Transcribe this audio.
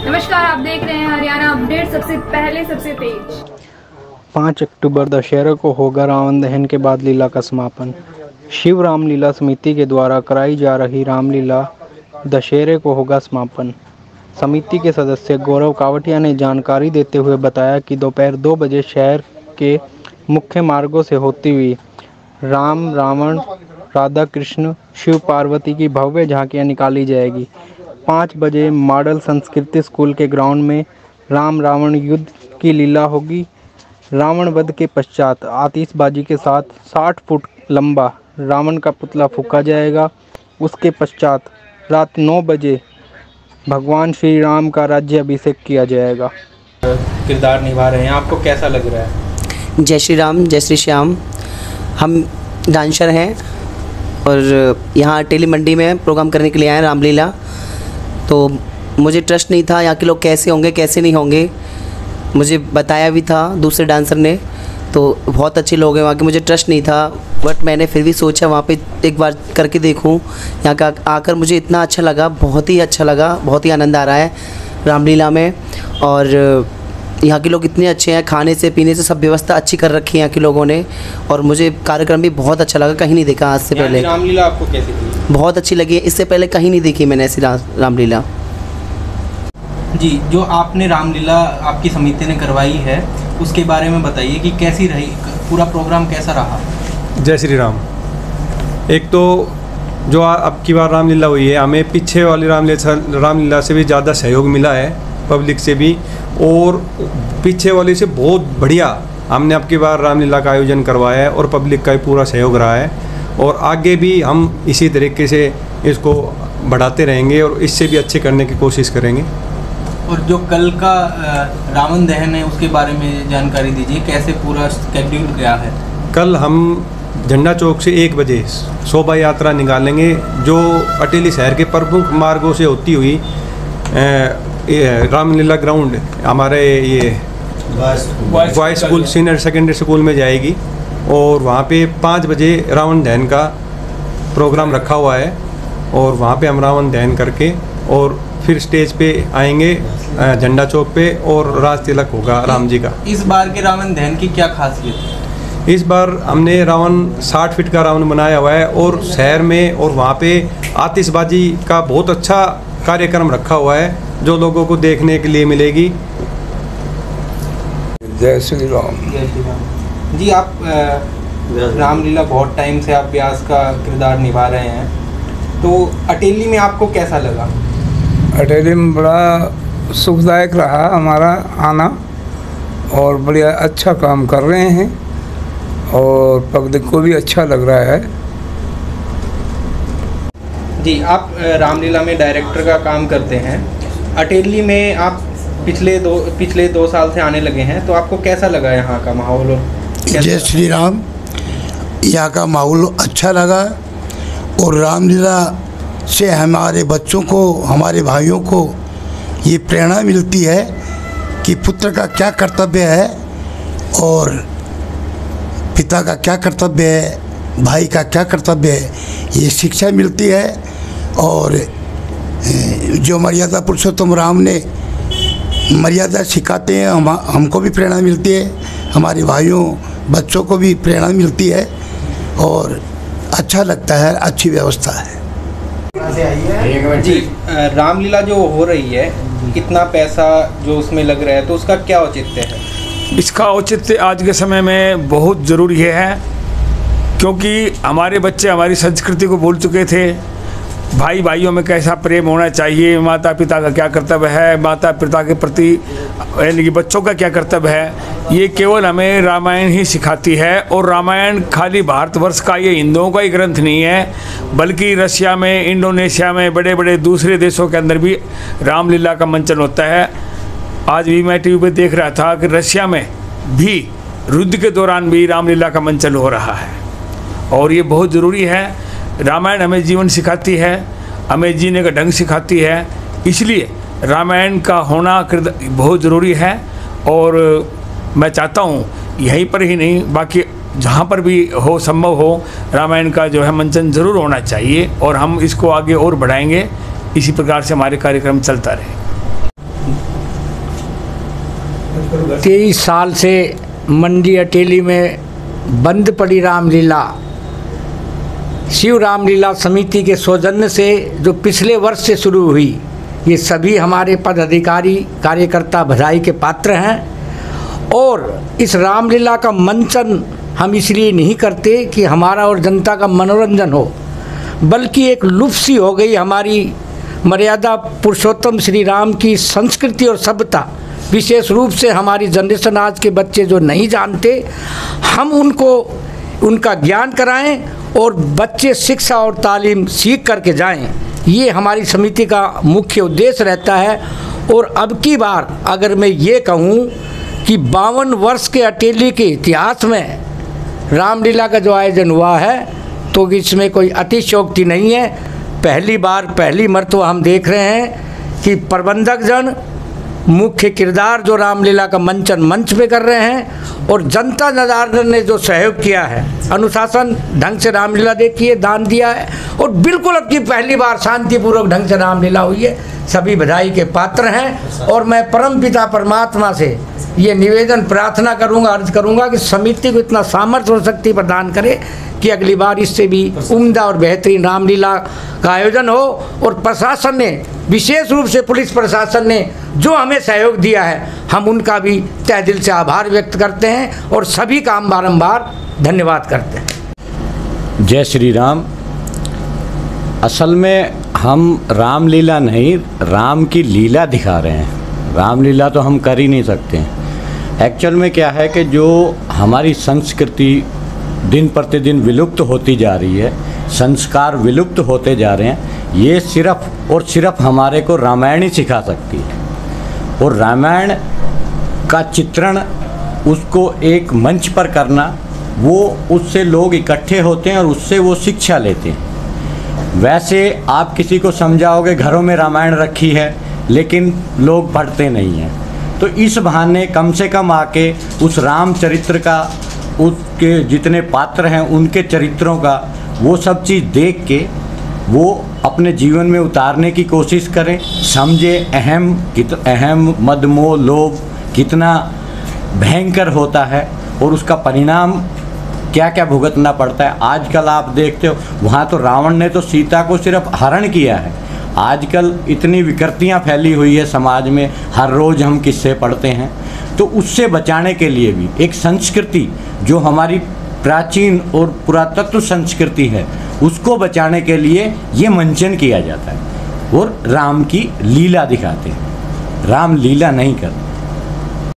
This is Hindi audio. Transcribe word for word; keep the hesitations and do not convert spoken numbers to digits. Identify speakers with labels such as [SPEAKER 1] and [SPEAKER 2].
[SPEAKER 1] नमस्कार, आप देख रहे हैं हरियाणा अपडेट, सबसे पहले सबसे तेज।
[SPEAKER 2] पाँच अक्टूबर दशहरा को होगा रावण दहन के बाद लीला का समापन। शिव रामलीला समिति के द्वारा कराई जा रही रामलीला दशहरे को होगा समापन। समिति के सदस्य गौरव कावटिया ने जानकारी देते हुए बताया कि दोपहर दो बजे शहर के मुख्य मार्गों से होती हुई राम रावण राधा कृष्ण शिव पार्वती की भव्य झांकियां निकाली जाएगी। पाँच बजे मॉडल संस्कृति स्कूल के ग्राउंड में राम रावण युद्ध की लीला होगी। रावण वध के पश्चात आतिशबाजी के साथ साठ फुट लंबा रावण का पुतला फूंका जाएगा। उसके पश्चात रात नौ बजे भगवान श्री राम का राज्य अभिषेक किया जाएगा। किरदार निभा रहे हैं, आपको कैसा लग रहा है?
[SPEAKER 3] जय श्री राम, जय श्री श्याम। हम डांसर हैं और यहाँ टेली मंडी में प्रोग्राम करने के लिए आए हैं रामलीला। तो मुझे ट्रस्ट नहीं था यहाँ के लोग कैसे होंगे कैसे नहीं होंगे। मुझे बताया भी था दूसरे डांसर ने, तो बहुत अच्छे लोग हैं वहाँ के। मुझे ट्रस्ट नहीं था, बट मैंने फिर भी सोचा वहाँ पे एक बार करके देखूँ। यहाँ का आकर मुझे इतना अच्छा लगा, बहुत ही अच्छा लगा, बहुत ही आनंद आ रहा है रामलीला में। और यहाँ के लोग इतने अच्छे हैं, खाने से पीने से सब व्यवस्था अच्छी कर रखी है यहाँ के लोगों ने। और मुझे कार्यक्रम भी बहुत अच्छा लगा, कहीं नहीं देखा आज से पहले।
[SPEAKER 2] रामलीला आपको कैसी लगी?
[SPEAKER 3] बहुत अच्छी लगी, इससे पहले कहीं नहीं देखी मैंने ऐसी रामलीला।
[SPEAKER 2] जी, जो आपने रामलीला आपकी समिति ने करवाई है उसके बारे में बताइए कि कैसी रही, पूरा प्रोग्राम कैसा रहा?
[SPEAKER 4] जय श्री राम। एक तो जो अब की बार रामलीला हुई है, हमें पीछे वाली रामलीला रामलीला से भी ज़्यादा सहयोग मिला है, पब्लिक से भी, और पीछे वाली से बहुत बढ़िया हमने अब की बार रामलीला का आयोजन करवाया है और पब्लिक का भी पूरा सहयोग रहा है। और आगे भी हम इसी तरीके से इसको बढ़ाते रहेंगे और इससे भी अच्छे करने की कोशिश करेंगे।
[SPEAKER 2] और जो कल का रावण दहन है उसके बारे में जानकारी दीजिए, कैसे पूरा शेड्यूल क्या है? कल हम
[SPEAKER 4] झंडा चौक से एक बजे शोभा यात्रा निकालेंगे, जो अटेली शहर के प्रमुख मार्गों से होती हुई रामलीला ग्राउंड हमारे ये boys school senior secondary school में जाएगी। और वहाँ पे पाँच बजे रावण दहन का प्रोग्राम रखा हुआ है और वहाँ पे हम रावण दहन करके और फिर स्टेज पे आएंगे झंडा चौक पे और राज तिलक होगा राम जी का।
[SPEAKER 2] इस बार के रावण दहन की क्या खासियत है?
[SPEAKER 4] इस बार हमने रावण साठ फीट का रावण बनाया हुआ है और शहर में और वहाँ पे आतिशबाजी का बहुत अच्छा कार्यक्रम रखा हुआ है जो लोगों को देखने के लिए मिलेगी।
[SPEAKER 5] जय श्री राम।
[SPEAKER 2] जय श्री राम। जी, आप रामलीला बहुत टाइम से आप व्यास का किरदार निभा रहे हैं, तो अटेली में आपको कैसा लगा?
[SPEAKER 5] अटेली में बड़ा सुखदायक रहा हमारा आना और बढ़िया अच्छा काम कर रहे हैं और पब्लिक को भी अच्छा लग रहा है।
[SPEAKER 2] जी, आप रामलीला में डायरेक्टर का काम करते हैं। अटेली में आप पिछले दो पिछले दो साल से आने लगे हैं, तो आपको कैसा लगा यहाँ का माहौल?
[SPEAKER 6] जय श्री राम। यहाँ का माहौल अच्छा लगा और रामलीला से हमारे बच्चों को, हमारे भाइयों को ये प्रेरणा मिलती है कि पुत्र का क्या कर्तव्य है और पिता का क्या कर्तव्य है, भाई का क्या कर्तव्य है, ये शिक्षा मिलती है। और जो मर्यादा पुरुषोत्तम राम ने मर्यादा सिखाते हैं, हम हमको भी प्रेरणा मिलती है, हमारे भाइयों बच्चों को भी प्रेरणा मिलती है और अच्छा लगता है, अच्छी व्यवस्था है।
[SPEAKER 2] जी, रामलीला जो हो रही है, कितना पैसा जो उसमें लग रहा है, तो उसका क्या औचित्य है?
[SPEAKER 7] इसका औचित्य आज के समय में बहुत ज़रूरी है, क्योंकि हमारे बच्चे हमारी संस्कृति को भूल चुके थे। भाई भाइयों में कैसा प्रेम होना चाहिए, माता पिता का क्या कर्तव्य है, माता पिता के प्रति यानी कि बच्चों का क्या कर्तव्य है, ये केवल हमें रामायण ही सिखाती है। और रामायण खाली भारतवर्ष का, ये हिंदुओं का ही ग्रंथ नहीं है, बल्कि रशिया में, इंडोनेशिया में, बड़े बड़े दूसरे देशों के अंदर भी रामलीला का मंचन होता है। आज भी मैं टीवी पे देख रहा था कि रशिया में भी युद्ध के दौरान भी रामलीला का मंचन हो रहा है और ये बहुत ज़रूरी है। रामायण हमें जीवन सिखाती है, हमें जीने का ढंग सिखाती है, इसलिए रामायण का होना बहुत ज़रूरी है। और मैं चाहता हूँ यहीं पर ही नहीं, बाकी जहाँ पर भी हो संभव हो रामायण का जो है मंचन ज़रूर होना चाहिए और हम इसको आगे और बढ़ाएंगे। इसी प्रकार से हमारे कार्यक्रम चलता रहे।
[SPEAKER 8] तेईस साल से मंडी अटेली में बंद पड़ी रामलीला शिव रामलीला समिति के सौजन्य से जो पिछले वर्ष से शुरू हुई, ये सभी हमारे पदाधिकारी कार्यकर्ता बधाई के पात्र हैं। और इस रामलीला का मंचन हम इसलिए नहीं करते कि हमारा और जनता का मनोरंजन हो, बल्कि एक लुप्त सी हो गई हमारी मर्यादा पुरुषोत्तम श्री राम की संस्कृति और सभ्यता। विशेष रूप से हमारी जनरेशन आज के बच्चे जो नहीं जानते, हम उनको उनका ज्ञान कराएं और बच्चे शिक्षा और तालीम सीख करके जाएं। ये हमारी समिति का मुख्य उद्देश्य रहता है। और अब की बार अगर मैं ये कहूँ कि बावन वर्ष के अटेली के इतिहास में रामलीला का जो आयोजन हुआ है, तो इसमें कोई अतिशयोक्ति नहीं है। पहली बार पहली मर्तबा हम देख रहे हैं कि प्रबंधक जन मुख्य किरदार जो रामलीला का मंचन मंच पे कर रहे हैं, और जनता जनार्दन ने जो सहयोग किया है, अनुशासन ढंग से रामलीला देखी है, दान दिया है, और बिल्कुल अब की पहली बार शांतिपूर्वक ढंग से रामलीला हुई है। सभी बधाई के पात्र हैं। और मैं परम पिता परमात्मा से ये निवेदन प्रार्थना करूंगा, अर्ज करूंगा कि समिति को इतना सामर्थ्य और शक्ति प्रदान करे कि अगली बार इससे भी उम्दा और बेहतरीन रामलीला का आयोजन हो। और प्रशासन ने, विशेष रूप से पुलिस प्रशासन ने जो हमें सहयोग दिया है, हम उनका भी तहे दिल से आभार व्यक्त करते हैं और सभी का हम बारम्बार धन्यवाद करते हैं।
[SPEAKER 9] जय श्री राम। असल में हम रामलीला नहीं, राम की लीला दिखा रहे हैं। रामलीला तो हम कर ही नहीं सकते हैं। एक्चुअल में क्या है कि जो हमारी संस्कृति दिन प्रतिदिन विलुप्त होती जा रही है, संस्कार विलुप्त होते जा रहे हैं, ये सिर्फ और सिर्फ हमारे को रामायण ही सिखा सकती है। और रामायण का चित्रण, उसको एक मंच पर करना, वो उससे लोग इकट्ठे होते हैं और उससे वो शिक्षा लेते हैं। वैसे आप किसी को समझाओगे घरों में रामायण रखी है, लेकिन लोग पढ़ते नहीं हैं। तो इस बहाने कम से कम आके उस रामचरित्र का, उसके जितने पात्र हैं उनके चरित्रों का, वो सब चीज़ देख के वो अपने जीवन में उतारने की कोशिश करें, समझे अहम कित अहम मद मोह लोभ कितना भयंकर होता है और उसका परिणाम क्या क्या भुगतना पड़ता है। आजकल आप देखते हो, वहाँ तो रावण ने तो सीता को सिर्फ हरण किया है। आजकल इतनी विकृतियाँ फैली हुई है समाज में, हर रोज़ हम किस्से पढ़ते हैं। तो उससे बचाने के लिए भी एक संस्कृति जो हमारी प्राचीन और पुरातत्व संस्कृति है, उसको बचाने के लिए ये मंचन किया जाता है और राम की लीला दिखाते हैं। राम लीला नहीं करते।